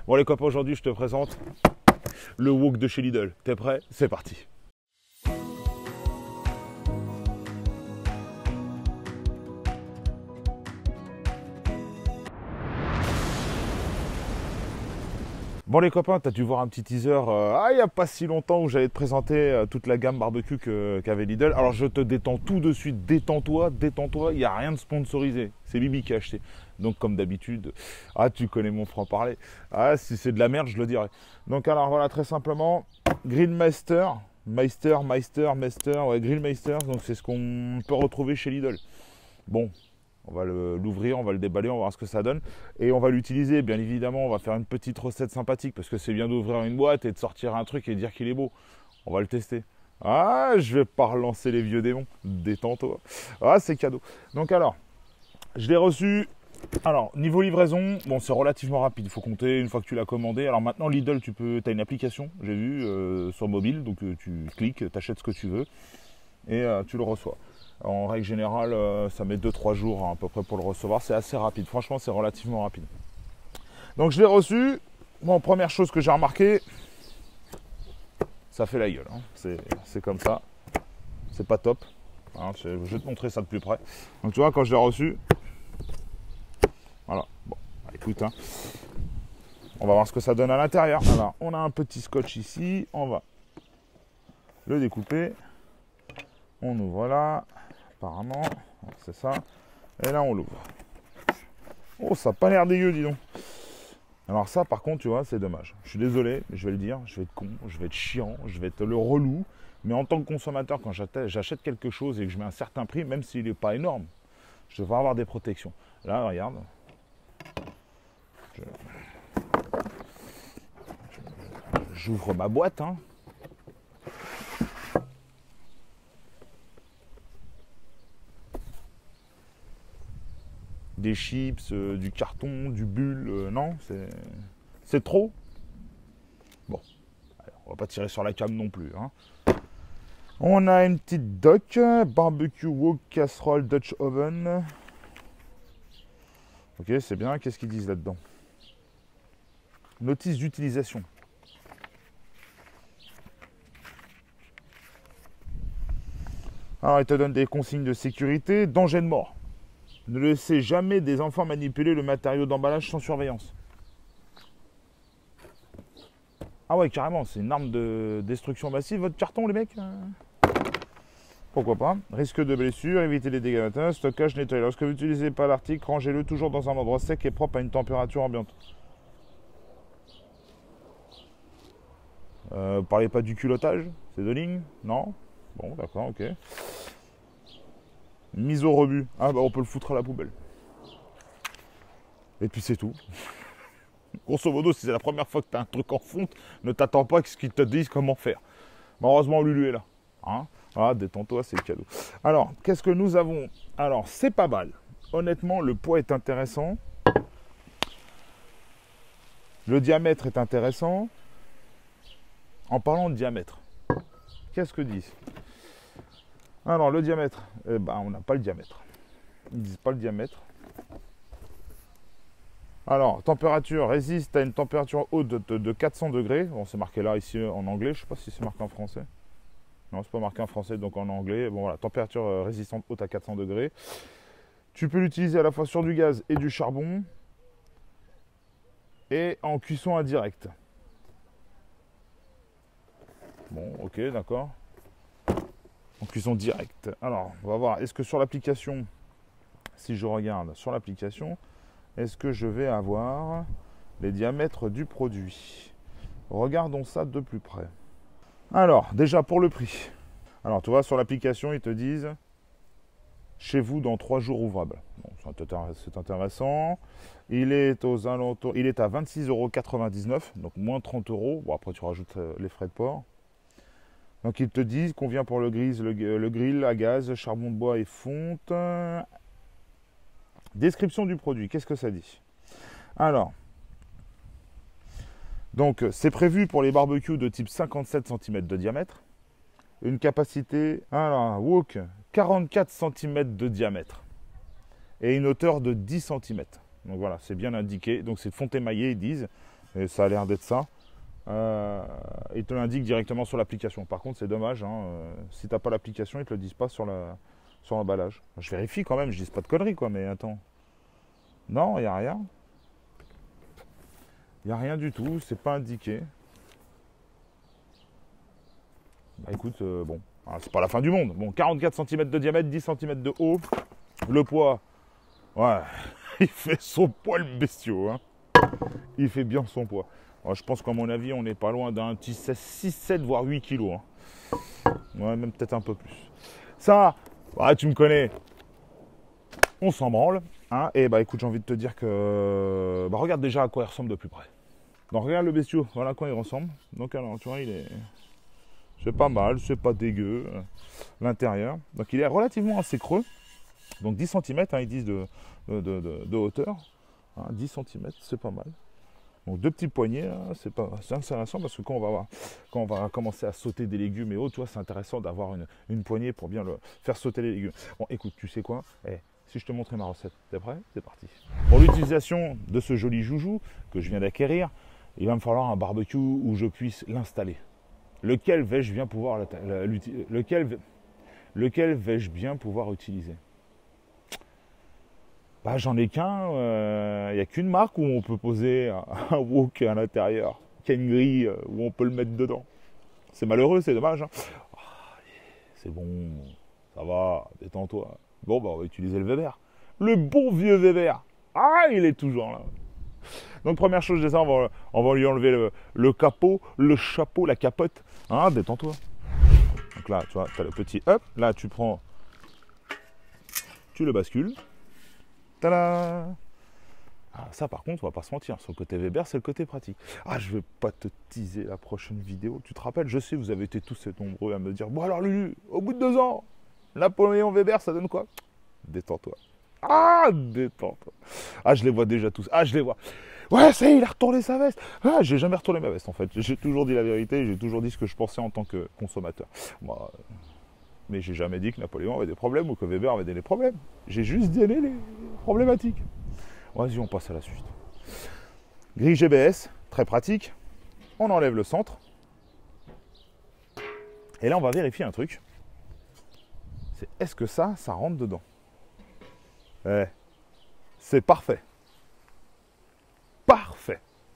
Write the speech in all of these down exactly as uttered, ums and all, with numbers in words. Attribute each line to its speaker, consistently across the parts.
Speaker 1: Bon les copains, aujourd'hui je te présente le wok de chez Lidl. T'es prêt? C'est parti. Bon les copains, t'as dû voir un petit teaser euh, ah, il n'y a pas si longtemps où j'allais te présenter euh, toute la gamme barbecue que- qu'avait Lidl. Alors je te détends tout de suite, détends-toi, détends-toi, il n'y a rien de sponsorisé. C'est Bibi qui a acheté. Donc comme d'habitude, ah tu connais mon franc-parler. Ah si c'est de la merde, je le dirai. Donc alors voilà, très simplement, Grillmeister, Meister, Meister, Meister, ouais, Grillmeister, donc c'est ce qu'on peut retrouver chez Lidl. Bon. On va l'ouvrir, on va le déballer, on va voir ce que ça donne. Et on va l'utiliser, bien évidemment, on va faire une petite recette sympathique, parce que c'est bien d'ouvrir une boîte et de sortir un truc et de dire qu'il est beau. On va le tester. Ah, je vais pas relancer les vieux démons. Détends-toi. Ah, c'est cadeau. Donc alors, je l'ai reçu. Alors, niveau livraison, bon, c'est relativement rapide. Il faut compter une fois que tu l'as commandé. Alors maintenant, Lidl, tu peux, as une application, j'ai vu, euh, sur mobile. Donc euh, tu cliques, tu achètes ce que tu veux et euh, tu le reçois. En règle générale, euh, ça met deux trois jours hein, à peu près pour le recevoir. C'est assez rapide. Franchement, c'est relativement rapide. Donc, je l'ai reçu. Bon, première chose que j'ai remarqué, ça fait la gueule. Hein. C'est comme ça. C'est pas top. Hein, je vais te montrer ça de plus près. Donc, tu vois, quand je l'ai reçu, voilà. Bon, écoute, hein. On va voir ce que ça donne à l'intérieur. Alors, on a un petit scotch ici. On va le découper. On ouvre là. Apparemment, c'est ça. Et là, on l'ouvre. Oh, ça n'a pas l'air dégueu, dis donc. Alors ça, par contre, tu vois, c'est dommage. Je suis désolé, je vais le dire, je vais être con, je vais être chiant, je vais être le relou. Mais en tant que consommateur, quand j'achète quelque chose et que je mets un certain prix, même s'il n'est pas énorme, je devrais avoir des protections. Là, regarde. J'ouvre ma boîte, hein. Des chips, euh, du carton, du bulle, euh, non, c'est trop. Bon, alors, on va pas tirer sur la cam non plus. Hein. On a une petite doc, barbecue wok casserole Dutch oven. Ok, c'est bien. Qu'est-ce qu'ils disent là-dedans? Notice d'utilisation. Alors, il te donne des consignes de sécurité, danger de mort. Ne laissez jamais des enfants manipuler le matériau d'emballage sans surveillance. Ah ouais, carrément, c'est une arme de destruction massive, votre carton, les mecs. Pourquoi pas. Risque de blessure, évitez les dégâts matins, stockage, nettoyage. Lorsque vous n'utilisez pas l'article, rangez-le toujours dans un endroit sec et propre à une température ambiante. Euh, vous parlez pas du culottage? C'est deux lignes? Non? Bon, d'accord, ok. Mise au rebut. Ah bah on peut le foutre à la poubelle. Et puis c'est tout. Grosso modo, si c'est la première fois que tu as un truc en fonte, ne t'attends pas à ce qu'ils te disent comment faire. Mais heureusement, Lulu est là. Hein, ah, détends-toi, c'est le cadeau. Alors, qu'est-ce que nous avons? Alors, c'est pas mal. Honnêtement, le poids est intéressant. Le diamètre est intéressant. En parlant de diamètre, qu'est-ce que disent? Alors, le diamètre, eh ben, on n'a pas le diamètre. Ils ne disent pas le diamètre. Alors, température, résiste à une température haute de, de, de quatre cents degrés. Bon, c'est marqué là, ici, en anglais. Je ne sais pas si c'est marqué en français. Non, c'est pas marqué en français, donc en anglais. Bon, voilà, température euh, résistante haute à quatre cents degrés. Tu peux l'utiliser à la fois sur du gaz et du charbon. Et en cuisson indirecte. Bon, ok, d'accord. En cuisson directe. Alors, on va voir. Est-ce que sur l'application, si je regarde sur l'application, est-ce que je vais avoir les diamètres du produit? Regardons ça de plus près. Alors, déjà pour le prix. Alors, tu vois, sur l'application, ils te disent chez vous dans trois jours ouvrables. Bon, c'est intéressant. Il est aux alentours, il est à vingt-six euros quatre-vingt-dix-neuf, donc moins trente euros. Bon, après, tu rajoutes les frais de port. Donc, ils te disent qu'on vient pour le grill, le, le grill à gaz, charbon de bois et fonte. Description du produit, qu'est-ce que ça dit? Alors, donc c'est prévu pour les barbecues de type cinquante-sept centimètres de diamètre. Une capacité, alors, wok, quarante-quatre centimètres de diamètre. Et une hauteur de dix centimètres. Donc voilà, c'est bien indiqué. Donc c'est fonte émaillé, ils disent. Et ça a l'air d'être ça. Euh, ils te l'indiquent directement sur l'application. Par contre, c'est dommage, hein, euh, si tu n'as pas l'application, ils ne te le disent pas sur la, sur l'emballage. Je vérifie quand même, je dis pas de conneries, quoi, mais attends. Non, il n'y a rien. Il n'y a rien du tout, c'est pas indiqué. Bah écoute, euh, bon, ah, c'est pas la fin du monde. Bon, quarante-quatre centimètres de diamètre, dix centimètres de haut. Le poids, ouais, il fait son poids le bestiau, hein. Il fait bien son poids. Alors, je pense qu'à mon avis, on n'est pas loin d'un petit six, sept, voire huit kilos. Hein. Ouais, même peut-être un peu plus. Ça, ouais, tu me connais. On s'en branle. Hein. Et bah écoute, j'ai envie de te dire que... Bah regarde déjà à quoi il ressemble de plus près. Donc regarde le bestiau, voilà à quoi il ressemble. Donc alors, tu vois, il est... C'est pas mal, c'est pas dégueu. L'intérieur. Donc il est relativement assez creux. Donc dix centimètres, hein, ils disent de, de, de, de, de hauteur. Hein, dix centimètres, c'est pas mal. Donc deux petits poignets, c'est pas, c'est intéressant parce que quand on va avoir, quand on va commencer à sauter des légumes et autres, c'est intéressant d'avoir une, une poignée pour bien le, faire sauter les légumes. Bon, écoute, tu sais quoi, eh, si je te montrais ma recette, t'es prêt? C'est parti. Pour l'utilisation de ce joli joujou que je viens d'acquérir, il va me falloir un barbecue où je puisse l'installer. Lequel vais-je bien pouvoir lequel, lequel vais-je bien pouvoir utiliser? Bah, j'en ai qu'un, il euh, n'y a qu'une marque où on peut poser un, un wok à l'intérieur, qui a une grille euh, où on peut le mettre dedans. C'est malheureux, c'est dommage. Hein. Oh, c'est bon, ça va, détends-toi. Bon, bah, on va utiliser le Weber. Le bon vieux Weber. Ah, il est toujours là. Donc, première chose, déjà, on va, on va lui enlever le, le capot, le chapeau, la capote. Hein, détends-toi. Donc là, tu vois, tu as le petit up. Là, tu prends, tu le bascules. Tada! Ah, ça par contre, on va pas se mentir, sur le côté Weber, c'est le côté pratique. Ah, je vais pas te teaser la prochaine vidéo. Tu te rappelles, je sais, vous avez été tous nombreux à me dire, bon alors Lulu, au bout de deux ans, Napoléon Weber, ça donne quoi? Détends-toi. Ah, détends-toi. Ah, je les vois déjà tous. Ah, je les vois. Ouais, ça y est, il a retourné sa veste. Ah, j'ai jamais retourné ma veste en fait. J'ai toujours dit la vérité, j'ai toujours dit ce que je pensais en tant que consommateur. Moi, mais j'ai jamais dit que Napoléon avait des problèmes ou que Weber avait des problèmes. J'ai juste donné les problématiques. Vas-y, on passe à la suite. Grille G B S, très pratique. On enlève le centre. Et là, on va vérifier un truc. C'est est-ce que ça, ça rentre dedans? Eh, c'est parfait. Parfait.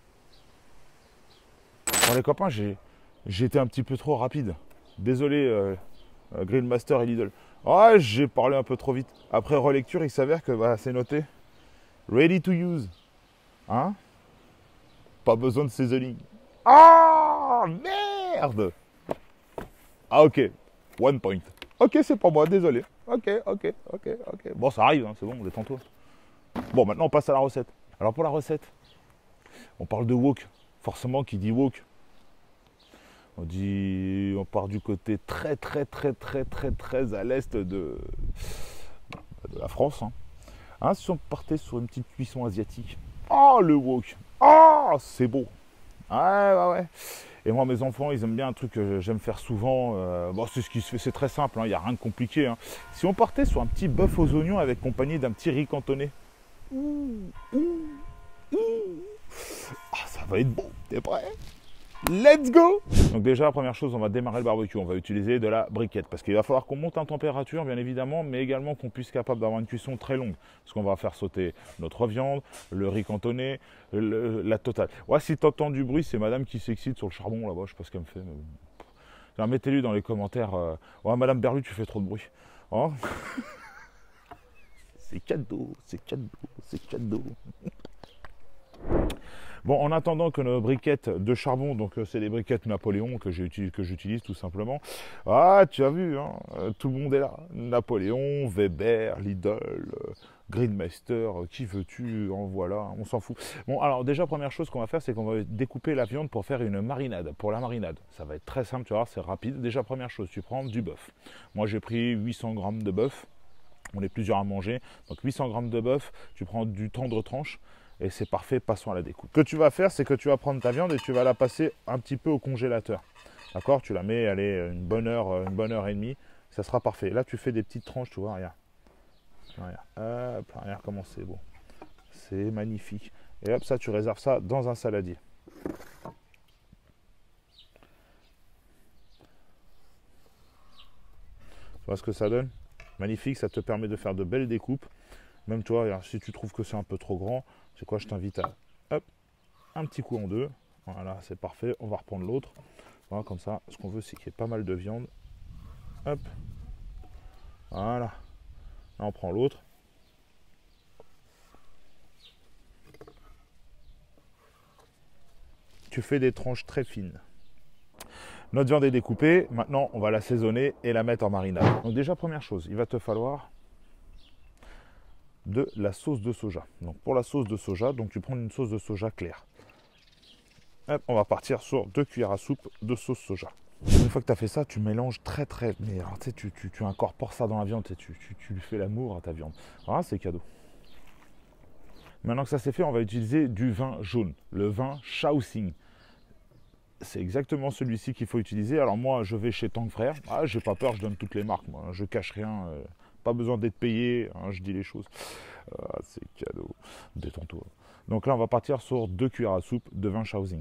Speaker 1: Bon, les copains, j'ai, j'ai été un petit peu trop rapide. Désolé, euh, euh, Grillmaster et Lidl. Ah, j'ai parlé un peu trop vite. Après relecture, il s'avère que bah, c'est noté. Ready to use. Hein? Pas besoin de seasoning. Ah, merde! Ah, ok. One point. Ok, c'est pour moi, désolé. Ok, ok, ok, ok. Bon, ça arrive, hein, c'est bon, détends-toi. Bon, maintenant, on passe à la recette. Alors, pour la recette, on parle de wok. Forcément, qui dit wok, on dit, on part du côté très, très, très, très, très, très à l'est de, de la France. Hein. Hein, si on partait sur une petite cuisson asiatique, oh le wok, oh c'est beau. Ouais, ouais, ouais. Et moi, mes enfants, ils aiment bien un truc que j'aime faire souvent. Euh, bon, c'est ce qui se fait, c'est très simple, il hein, n'y a rien de compliqué. Hein. Si on partait sur un petit bœuf aux oignons avec compagnie d'un petit riz cantonné, ouh, ouh, ouh. Ah, ça va être bon, t'es prêt? Let's go! Donc déjà, première chose, on va démarrer le barbecue. On va utiliser de la briquette parce qu'il va falloir qu'on monte en température, bien évidemment, mais également qu'on puisse être capable d'avoir une cuisson très longue. Parce qu'on va faire sauter notre viande, le riz cantonné, le, la totale. Ouais, si tu entends du bruit, c'est madame qui s'excite sur le charbon là-bas, je sais pas ce qu'elle me fait. Mais... mettez-lui dans les commentaires. Euh... Ouais, madame Berlu, tu fais trop de bruit. Oh c'est cadeau, c'est cadeau, c'est cadeau. Bon, en attendant que nos briquettes de charbon, donc euh, c'est les briquettes Napoléon que j'utilise tout simplement. Ah, tu as vu, hein, euh, tout le monde est là. Napoléon, Weber, Lidl, euh, Greenmaster, euh, qui veux-tu, en voilà, on s'en fout. Bon, alors déjà, première chose qu'on va faire, c'est qu'on va découper la viande pour faire une marinade. Pour la marinade, ça va être très simple, tu vois, c'est rapide. Déjà, première chose, tu prends du bœuf. Moi, j'ai pris huit cents grammes de bœuf. On est plusieurs à manger. Donc huit cents grammes de bœuf, tu prends du tendre tranche. Et c'est parfait, passons à la découpe. Ce que tu vas faire, c'est que tu vas prendre ta viande et tu vas la passer un petit peu au congélateur. D'accord? Tu la mets, allez, une bonne heure, une bonne heure et demie. Ça sera parfait. Là, tu fais des petites tranches, tu vois, regarde. Regarde, hop, regarde comment c'est beau. C'est magnifique. Et hop, ça, tu réserves ça dans un saladier. Tu vois ce que ça donne? Magnifique, ça te permet de faire de belles découpes. Même toi, si tu trouves que c'est un peu trop grand, c'est quoi, je t'invite à hop, un petit coup en deux. Voilà, c'est parfait. On va reprendre l'autre. Voilà, comme ça, ce qu'on veut, c'est qu'il y ait pas mal de viande. Hop. Voilà. Là, on prend l'autre. Tu fais des tranches très fines. Notre viande est découpée. Maintenant, on va l'assaisonner et la mettre en marinade. Donc déjà, première chose, il va te falloir de la sauce de soja. Donc pour la sauce de soja, donc tu prends une sauce de soja claire. Hop, on va partir sur deux cuillères à soupe de sauce soja. Une fois que tu as fait ça, tu mélanges très très... Mais alors, tu, sais, tu, tu, tu incorpores ça dans la viande, tu, tu, tu lui fais l'amour à ta viande. Voilà, c'est cadeau. Maintenant que ça c'est fait, on va utiliser du vin jaune, le vin Shaoxing. C'est exactement celui-ci qu'il faut utiliser. Alors moi, je vais chez Tang Frères. Ah, j'ai pas peur, je donne toutes les marques. Moi, je cache rien. Euh, pas besoin d'être payé. Hein, je dis les choses. Ah, c'est cadeau. Détends-toi. Donc là, on va partir sur deux cuillères à soupe de vin Shaoxing.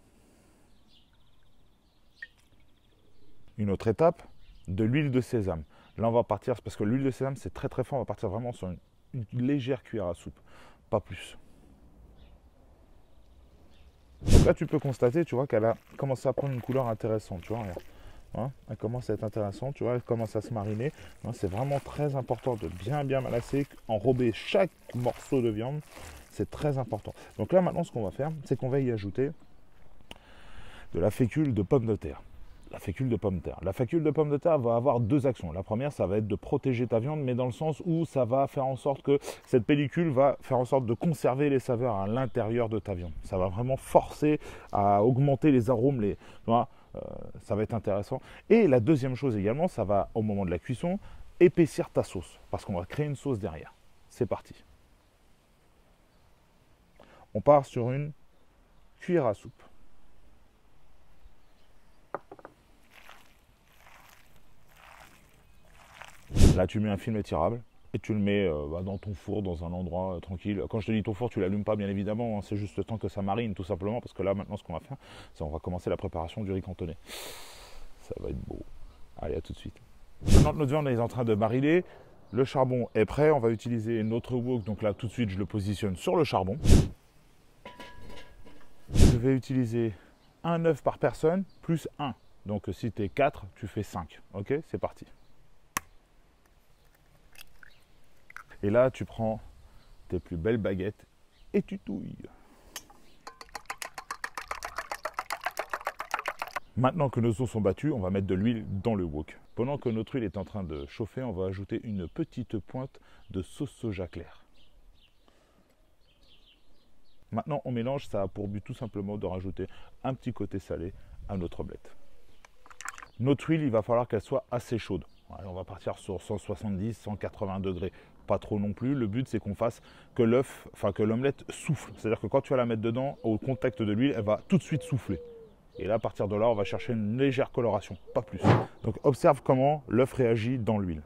Speaker 1: Une autre étape, de l'huile de sésame. Là, on va partir, parce que l'huile de sésame, c'est très très fort. On va partir vraiment sur une, une légère cuillère à soupe. Pas plus. Donc là, tu peux constater, tu vois, qu'elle a commencé à prendre une couleur intéressante, tu vois, regarde. Hein, elle commence à être intéressante, tu vois, elle commence à se mariner. Hein, c'est vraiment très important de bien bien malasser, enrober chaque morceau de viande. C'est très important. Donc là, maintenant, ce qu'on va faire, c'est qu'on va y ajouter de la fécule de pomme de terre. La fécule de pomme de terre. La fécule de pomme de terre va avoir deux actions. La première, ça va être de protéger ta viande, mais dans le sens où ça va faire en sorte que cette pellicule va faire en sorte de conserver les saveurs à l'intérieur de ta viande. Ça va vraiment forcer à augmenter les arômes, les, tu vois, euh, ça va être intéressant. Et la deuxième chose également, ça va, au moment de la cuisson, épaissir ta sauce, parce qu'on va créer une sauce derrière. C'est parti. On part sur une cuillère à soupe. Là, tu mets un film étirable et tu le mets euh, bah, dans ton four, dans un endroit euh, tranquille. Quand je te dis ton four, tu ne l'allumes pas, bien évidemment. Hein, c'est juste le temps que ça marine, tout simplement. Parce que là, maintenant, ce qu'on va faire, c'est on va commencer la préparation du riz cantonais. Ça va être beau. Allez, à tout de suite. Maintenant que notre viande est en train de mariner, le charbon est prêt. On va utiliser notre wok. Donc là, tout de suite, je le positionne sur le charbon. Je vais utiliser un œuf par personne, plus un. Donc si tu es quatre, tu fais cinq. Ok, c'est parti. Et là, tu prends tes plus belles baguettes et tu touilles. Maintenant que nos os sont battus, on va mettre de l'huile dans le wok. Pendant que notre huile est en train de chauffer, on va ajouter une petite pointe de sauce soja claire. Maintenant, on mélange, ça a pour but tout simplement de rajouter un petit côté salé à notre omelette. Notre huile, il va falloir qu'elle soit assez chaude. Ouais, on va partir sur cent soixante-dix, cent quatre-vingts degrés. Pas trop non plus. Le but, c'est qu'on fasse que l'œuf, enfin que l'omelette souffle. C'est-à-dire que quand tu vas la mettre dedans, au contact de l'huile, elle va tout de suite souffler. Et là, à partir de là, on va chercher une légère coloration, pas plus. Donc, observe comment l'œuf réagit dans l'huile.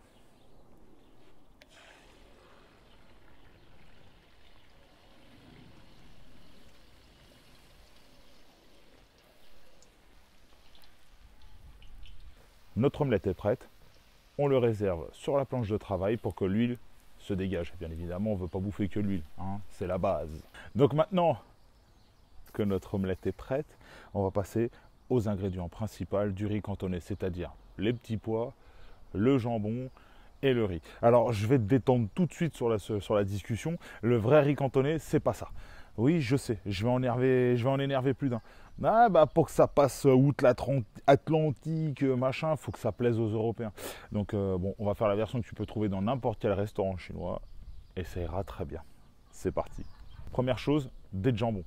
Speaker 1: Notre omelette est prête. On le réserve sur la planche de travail pour que l'huile se dégage. Bien évidemment, on ne veut pas bouffer que l'huile, hein, c'est la base. Donc maintenant que notre omelette est prête, on va passer aux ingrédients principaux du riz cantonais, c'est-à-dire les petits pois, le jambon et le riz. Alors, je vais te détendre tout de suite sur la, sur la discussion. Le vrai riz cantonais, c'est pas ça. Oui, je sais, je vais en énerver, je vais en énerver plus d'un. Ah, bah, pour que ça passe outre-Atlantique, machin, il faut que ça plaise aux Européens. Donc, euh, bon, on va faire la version que tu peux trouver dans n'importe quel restaurant chinois. Et ça ira très bien. C'est parti. Première chose, des jambons.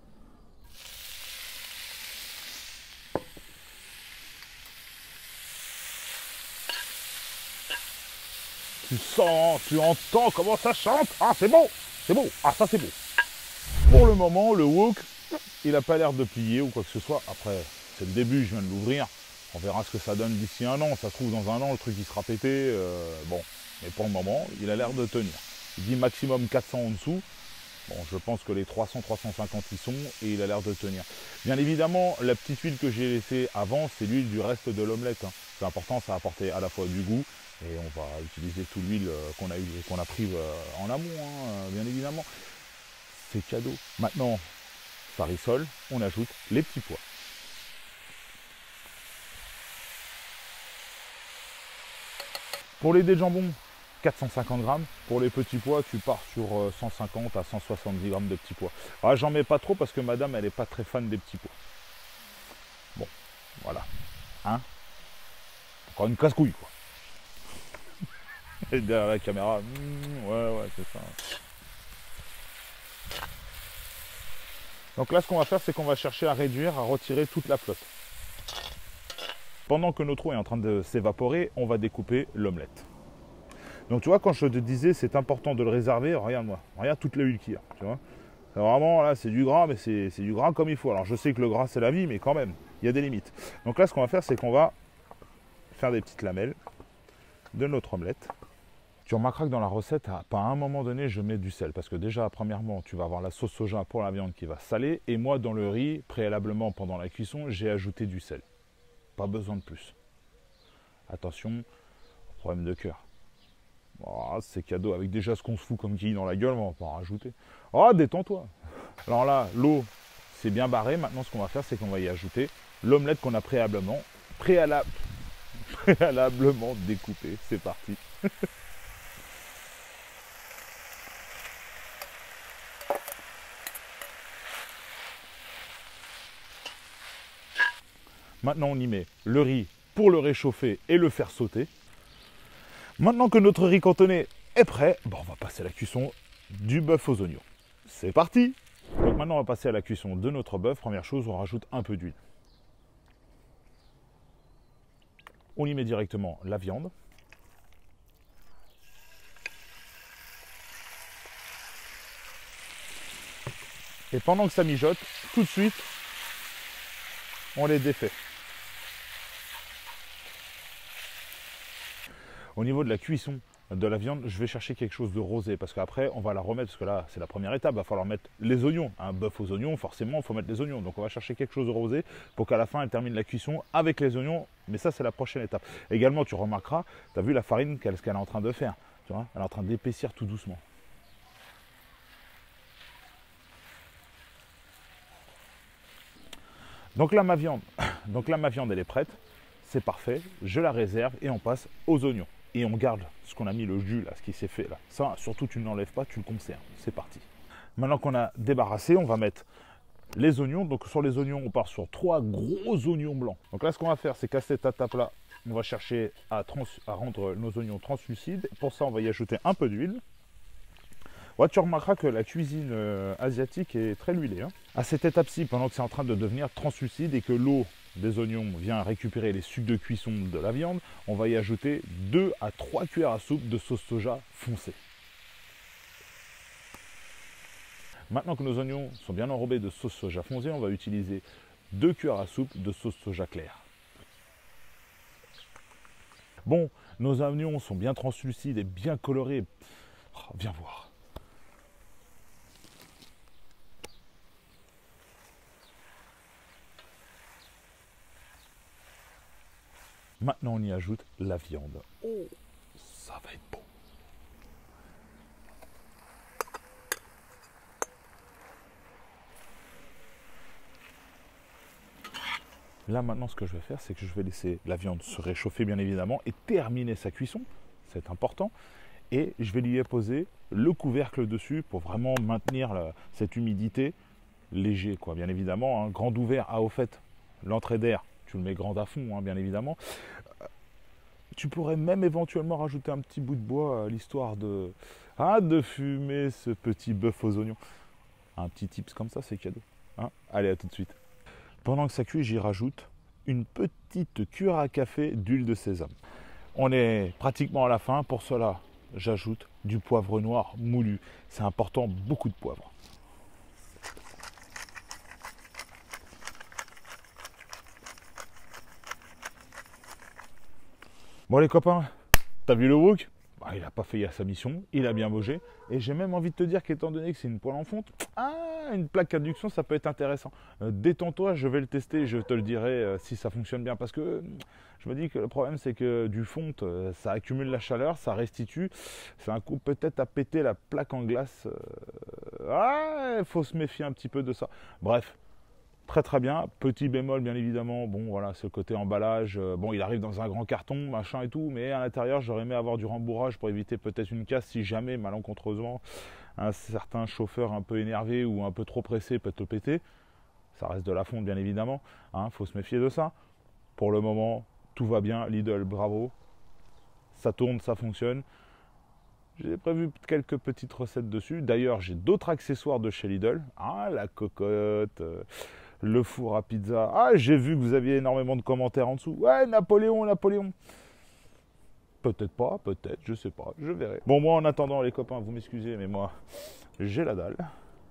Speaker 1: Tu sens, tu entends comment ça chante. Ah, c'est beau, c'est beau. Ah, ça, c'est beau. Pour le moment, le wok, il n'a pas l'air de plier ou quoi que ce soit. Après, c'est le début, je viens de l'ouvrir. On verra ce que ça donne d'ici un an. Ça se trouve, dans un an, le truc, il sera pété. Euh, bon, mais pour le moment, il a l'air de tenir. Il dit maximum quatre cents en dessous. Bon, je pense que les trois cents trois cent cinquante y sont et il a l'air de tenir. Bien évidemment, la petite huile que j'ai laissée avant, c'est l'huile du reste de l'omelette. Hein. C'est important, ça va apporter à la fois du goût et on va utiliser toute l'huile qu'on a, eu, qu'on a pris en amont, hein, bien évidemment. C'est cadeau. Maintenant, ça rissole, on ajoute les petits pois. Pour les dés de jambon, quatre cent cinquante grammes. Pour les petits pois, tu pars sur cent cinquante à cent soixante-dix grammes de petits pois. Ah, j'en mets pas trop parce que madame, elle n'est pas très fan des petits pois. Bon, voilà. Hein? Encore une casse-couille, quoi. Et derrière la caméra, mmh, ouais, ouais, c'est ça. Donc là, ce qu'on va faire, c'est qu'on va chercher à réduire, à retirer toute la flotte. Pendant que notre eau est en train de s'évaporer, on va découper l'omelette. Donc tu vois, quand je te disais c'est important de le réserver, regarde-moi, regarde toute la huile qu'il y a, tu vois. C'est vraiment, là, c'est du gras, mais c'est du gras comme il faut. Alors je sais que le gras, c'est la vie, mais quand même, il y a des limites. Donc là, ce qu'on va faire, c'est qu'on va faire des petites lamelles de notre omelette. Tu remarqueras que dans la recette, à un moment donné, je mets du sel. Parce que déjà, premièrement, tu vas avoir la sauce soja pour la viande qui va saler. Et moi, dans le riz, préalablement, pendant la cuisson, j'ai ajouté du sel. Pas besoin de plus. Attention, problème de cœur. Oh, c'est cadeau. Avec déjà ce qu'on se fout comme quille dans la gueule, on va pas en rajouter. Oh, détends-toi. Alors là, l'eau, c'est bien barré. Maintenant, ce qu'on va faire, c'est qu'on va y ajouter l'omelette qu'on a préalablement, préalable, préalablement découpée. C'est parti. Maintenant, on y met le riz pour le réchauffer et le faire sauter. Maintenant que notre riz cantonné est prêt, bon, on va passer à la cuisson du bœuf aux oignons. C'est parti! Donc maintenant, on va passer à la cuisson de notre bœuf. Première chose, on rajoute un peu d'huile. On y met directement la viande. Et pendant que ça mijote, tout de suite, on les défait. Au niveau de la cuisson de la viande, je vais chercher quelque chose de rosé parce qu'après, on va la remettre, parce que là, c'est la première étape, il va falloir mettre les oignons. Un bœuf aux oignons, forcément, il faut mettre les oignons. Donc, on va chercher quelque chose de rosé pour qu'à la fin, elle termine la cuisson avec les oignons. Mais ça, c'est la prochaine étape. Également, tu remarqueras, tu as vu la farine, qu'elle, ce qu'elle est en train de faire. Tu vois, elle est en train d'épaissir tout doucement. Donc là, ma viande, donc là, ma viande, elle est prête. C'est parfait. Je la réserve et on passe aux oignons. Et on garde ce qu'on a mis, le jus, là, ce qui s'est fait là. Ça, surtout, tu ne l'enlèves pas, tu le conserves. C'est parti. Maintenant qu'on a débarrassé, on va mettre les oignons. Donc sur les oignons, on part sur trois gros oignons blancs. Donc là, ce qu'on va faire, c'est qu'à cette étape-là, on va chercher à, trans à rendre nos oignons translucides. Pour ça, on va y ajouter un peu d'huile. Ouais, tu remarqueras que la cuisine euh, asiatique est très huilée. Hein. À cette étape-ci, pendant que c'est en train de devenir translucide et que l'eau des oignons vient récupérer les sucs de cuisson de la viande, on va y ajouter deux à trois cuillères à soupe de sauce soja foncée. Maintenant que nos oignons sont bien enrobés de sauce soja foncée, on va utiliser deux cuillères à soupe de sauce soja claire. Bon, nos oignons sont bien translucides et bien colorés. Oh, viens voir. Maintenant, on y ajoute la viande. Oh, ça va être beau. Là, maintenant, ce que je vais faire, c'est que je vais laisser la viande se réchauffer, bien évidemment, et terminer sa cuisson. C'est important. Et je vais lui poser le couvercle dessus pour vraiment maintenir la, cette humidité léger, quoi. Bien évidemment, hein, grand ouvert. Ah, au fait, l'entrée d'air, tu le mets grand à fond, hein, bien évidemment. Tu pourrais même éventuellement rajouter un petit bout de bois à l'histoire de, ah, de fumer ce petit bœuf aux oignons. Un petit tips comme ça, c'est cadeau. Hein, allez, à tout de suite. Pendant que ça cuit, j'y rajoute une petite cuillère à café d'huile de sésame. On est pratiquement à la fin. Pour cela, j'ajoute du poivre noir moulu. C'est important, beaucoup de poivre. Bon les copains, t'as vu le wok? Bah, Ah, il n'a pas fait sa mission, il a bien bougé. Et j'ai même envie de te dire qu'étant donné que c'est une poêle en fonte, ah, une plaque induction, ça peut être intéressant. Euh, détends-toi, je vais le tester, je te le dirai euh, si ça fonctionne bien. Parce que euh, je me dis que le problème, c'est que du fonte, euh, ça accumule la chaleur, ça restitue. C'est un coup peut-être à péter la plaque en glace. Euh, ah, il faut se méfier un petit peu de ça. Bref. Très très bien, petit bémol bien évidemment, bon voilà, ce côté emballage, euh, bon il arrive dans un grand carton, machin et tout, mais à l'intérieur j'aurais aimé avoir du rembourrage pour éviter peut-être une casse si jamais malencontreusement un certain chauffeur un peu énervé ou un peu trop pressé peut te le péter. Ça reste de la fonte bien évidemment, hein, faut se méfier de ça. Pour le moment, tout va bien, Lidl, bravo, ça tourne, ça fonctionne. J'ai prévu quelques petites recettes dessus. D'ailleurs, j'ai d'autres accessoires de chez Lidl. Ah, la cocotte, euh, le four à pizza. Ah, j'ai vu que vous aviez énormément de commentaires en dessous. Ouais, Napoléon, Napoléon. Peut-être pas, peut-être, je sais pas, je verrai. Bon, moi, en attendant, les copains, vous m'excusez, mais moi, j'ai la dalle.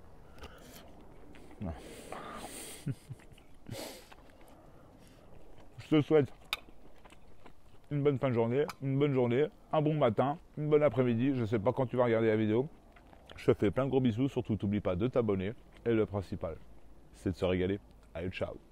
Speaker 1: Je te souhaite une bonne fin de journée, une bonne journée, un bon matin, une bonne après-midi. Je ne sais pas quand tu vas regarder la vidéo. Je te fais plein de gros bisous. Surtout, n'oublie pas de t'abonner. Et le principal, c'est de se régaler. Allez, ciao.